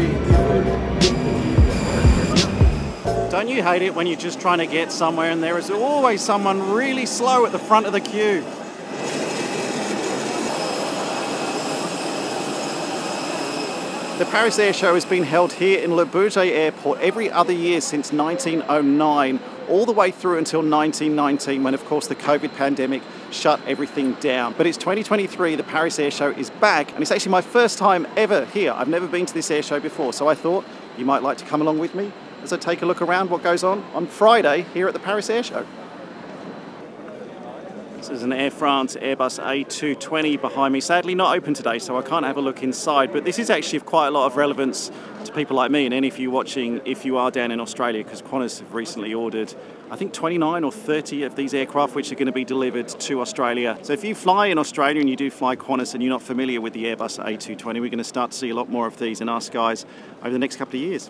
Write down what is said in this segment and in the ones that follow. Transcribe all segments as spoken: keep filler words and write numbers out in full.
Don't you hate it when you're just trying to get somewhere and there is always someone really slow at the front of the queue? The Paris Air Show has been held here in Le Bourget Airport every other year since nineteen oh nine, all the way through until nineteen nineteen, when of course the COVID pandemic shut everything down. But it's twenty twenty-three, the Paris Air Show is back, and it's actually my first time ever here. I've never been to this air show before, so I thought you might like to come along with me as I take a look around what goes on on Friday here at the Paris Air Show. This is an Air France Airbus A two twenty behind me. Sadly not open today, so I can't have a look inside, but this is actually of quite a lot of relevance to people like me and any of you watching if you are down in Australia, because Qantas have recently ordered, I think, twenty-nine or thirty of these aircraft which are going to be delivered to Australia. So if you fly in Australia and you do fly Qantas and you're not familiar with the Airbus A two twenty, we're going to start to see a lot more of these in our skies over the next couple of years.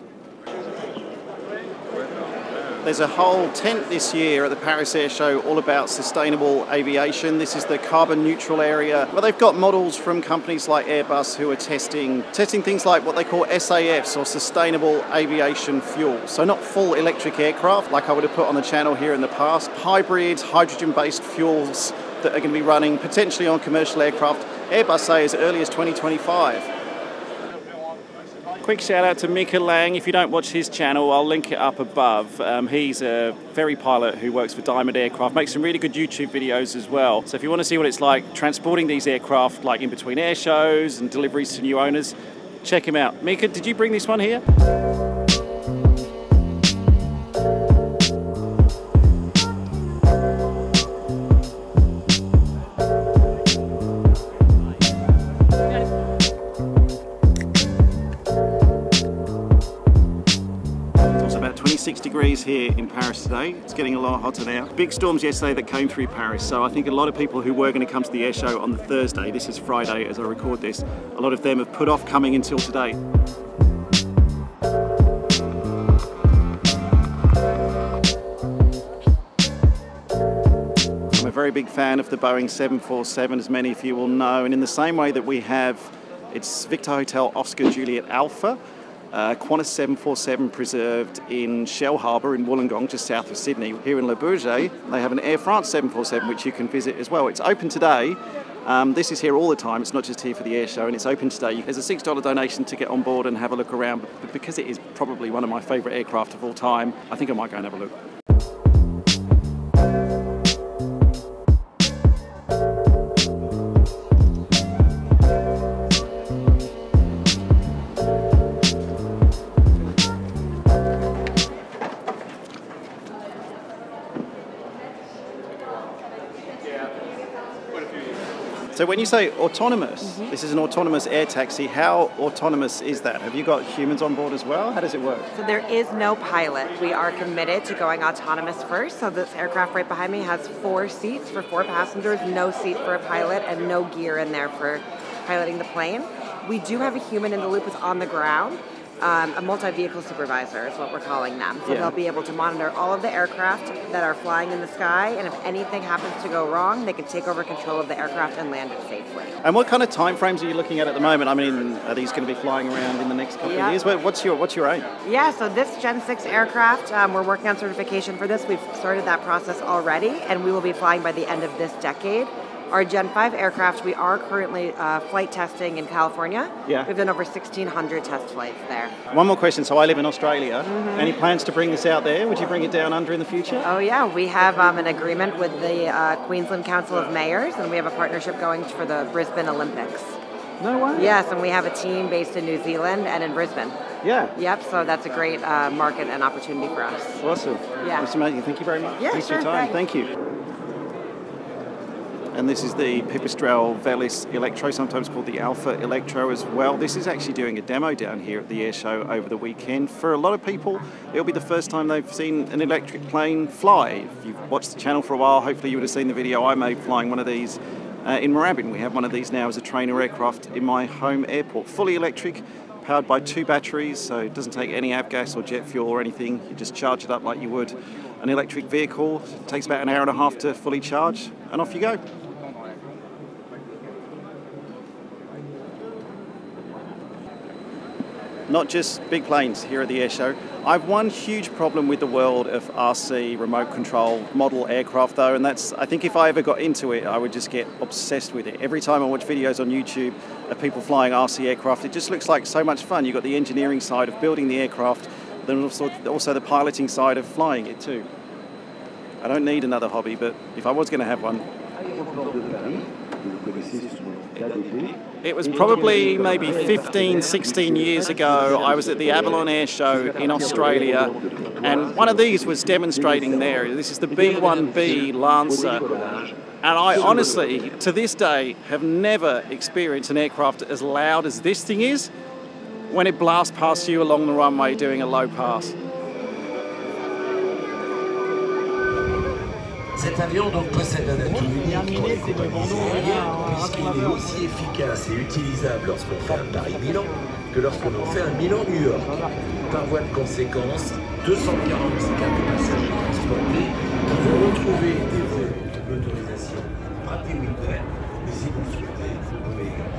There's a whole tent this year at the Paris Air Show all about sustainable aviation. This is the carbon neutral area. Well, they've got models from companies like Airbus who are testing testing things like what they call S A Fs, or sustainable aviation fuel. So not full electric aircraft like I would have put on the channel here in the past. Hybrid, hydrogen-based fuels that are going to be running potentially on commercial aircraft. Airbus say as early as twenty twenty-five. Quick shout out to Mika Lang. If you don't watch his channel, I'll link it up above. Um, he's a ferry pilot who works for Diamond Aircraft, makes some really good YouTube videos as well. So if you want to see what it's like transporting these aircraft, like in between air shows and deliveries to new owners, check him out. Mika, did you bring this one here? twenty-six degrees here in Paris today. It's getting a lot hotter now. Big storms yesterday that came through Paris, so I think a lot of people who were going to come to the air show on the Thursday, this is Friday as I record this, a lot of them have put off coming until today. I'm a very big fan of the Boeing seven forty-seven, as many of you will know, and in the same way that we have, it's Victor Hotel Oscar Juliet Alpha, Uh, Qantas seven forty-seven preserved in Shell Harbour in Wollongong, just south of Sydney. Here in Le Bourget, they have an Air France seven forty-seven which you can visit as well. It's open today. Um, this is here all the time. It's not just here for the air show, and it's open today. There's a six dollar donation to get on board and have a look around, but because it is probably one of my favourite aircraft of all time, I think I might go and have a look. So when you say autonomous, mm-hmm. This is an autonomous air taxi. How autonomous is that? Have you got humans on board as well? How does it work? So there is no pilot. We are committed to going autonomous first. So this aircraft right behind me has four seats for four passengers, no seat for a pilot, and no gear in there for piloting the plane. We do have a human in the loop who's on the ground. Um, a multi-vehicle supervisor is what we're calling them. So yeah. They'll be able to monitor all of the aircraft that are flying in the sky, and if anything happens to go wrong, they can take over control of the aircraft and land it safely. And what kind of time frames are you looking at at the moment? I mean, are these going to be flying around in the next couple yeah. of years? What's your What's your aim? Yeah, so this Gen six aircraft, um, we're working on certification for this. We've started that process already, and we will be flying by the end of this decade. Our Gen five aircraft, we are currently uh, flight testing in California. Yeah. We've done over sixteen hundred test flights there. One more question. So I live in Australia. Mm-hmm. Any plans to bring this out there? Would you bring it down under in the future? Oh yeah, we have um, an agreement with the uh, Queensland Council of Mayors, and we have a partnership going for the Brisbane Olympics. No way. Yes, and we have a team based in New Zealand and in Brisbane. Yeah. Yep, so that's a great uh, market and opportunity for us. Awesome. Yeah. That's amazing. Thank you very much. Yeah, Thanks sure, for your time. thanks. Thank you. And this is the Pipistrel Velis Electro, sometimes called the Alpha Electro as well. This is actually doing a demo down here at the air show over the weekend. For a lot of people, it'll be the first time they've seen an electric plane fly. If you've watched the channel for a while, hopefully you would have seen the video I made flying one of these uh, in Moorabbin. We have one of these now as a trainer aircraft in my home airport. Fully electric, powered by two batteries, so it doesn't take any avgas or jet fuel or anything. You just charge it up like you would an electric vehicle. It takes about an hour and a half to fully charge, and off you go. not just big planes here at the Airshow. I've one huge problem with the world of R C, remote control, model aircraft though, and that's, I think if I ever got into it, I would just get obsessed with it. Every time I watch videos on YouTube of people flying R C aircraft, it just looks like so much fun. You've got the engineering side of building the aircraft, then also, also the piloting side of flying it too. I don't need another hobby, but if I was going to have one, it was probably maybe fifteen, sixteen years ago. I was at the Aviation Airshow in Australia, and one of these was demonstrating there. This is the B one B Lancer, and I honestly, to this day, have never experienced an aircraft as loud as this thing is when it blasts past you along the runway doing a low pass. Cet avion donc possède un atout unique pour les compagnies aériennes puisqu'il est aussi efficace et utilisable lorsqu'on fait un Paris-Milan que lorsque l'on fait un Milan-New York. Par voie de conséquence, deux cent quarante-quatre passagers transportés qui vont retrouver des vols de l'autorisation Pratt et Whitney, mais si vous le souhaitez, vous pouvez également.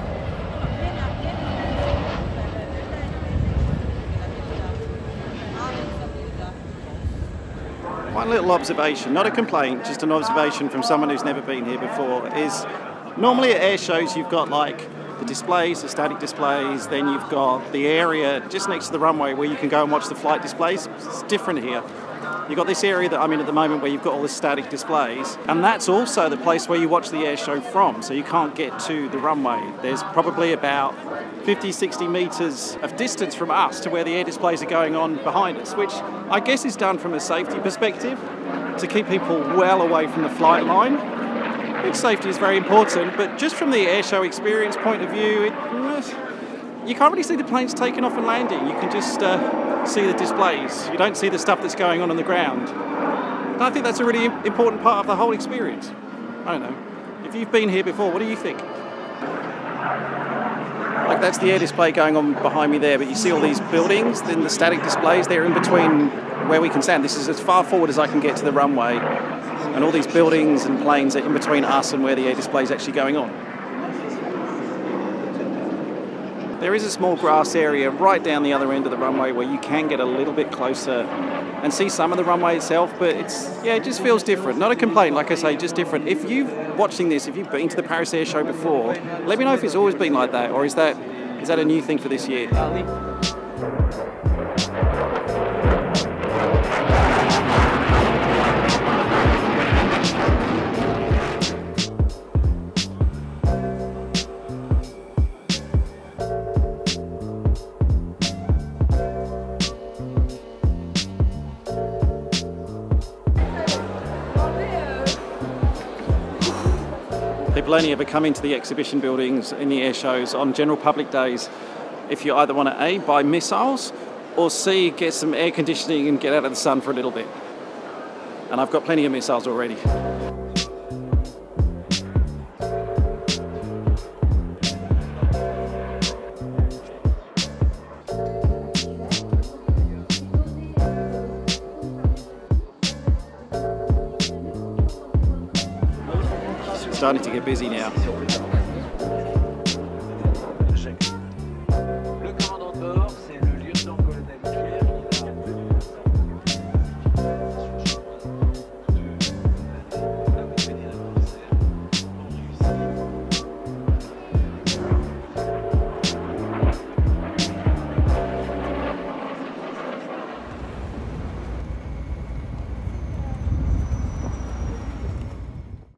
One little observation, not a complaint, just an observation from someone who's never been here before, is normally at air shows you've got like the displays, the static displays, then you've got the area just next to the runway where you can go and watch the flight displays. It's different here. You've got this area that I'm in at the moment where you've got all the static displays, and that's also the place where you watch the air show from, so you can't get to the runway. There's probably about fifty, sixty metres of distance from us to where the air displays are going on behind us, which I guess is done from a safety perspective to keep people well away from the flight line. Which safety is very important, but just from the air show experience point of view, it, you can't really see the planes taking off and landing. You can just uh, see the displays. You don't see the stuff that's going on on the ground. And I think that's a really important part of the whole experience. I don't know. If you've been here before, what do you think? Like that's the air display going on behind me there, but you see all these buildings, then the static displays, they're in between where we can stand. This is as far forward as I can get to the runway, and all these buildings and planes are in between us and where the air display is actually going on. There is a small grass area right down the other end of the runway where you can get a little bit closer and see some of the runway itself, but it's, yeah, it just feels different. Not a complaint, like I say, just different. If you've watching this, if you've been to the Paris Air Show before, let me know if it's always been like that, or is that is that a new thing for this year? People only ever come into the exhibition buildings in the air shows on general public days if you either want to A, buy missiles, or C, get some air conditioning and get out of the sun for a little bit. And I've got plenty of missiles already. Starting to get busy now.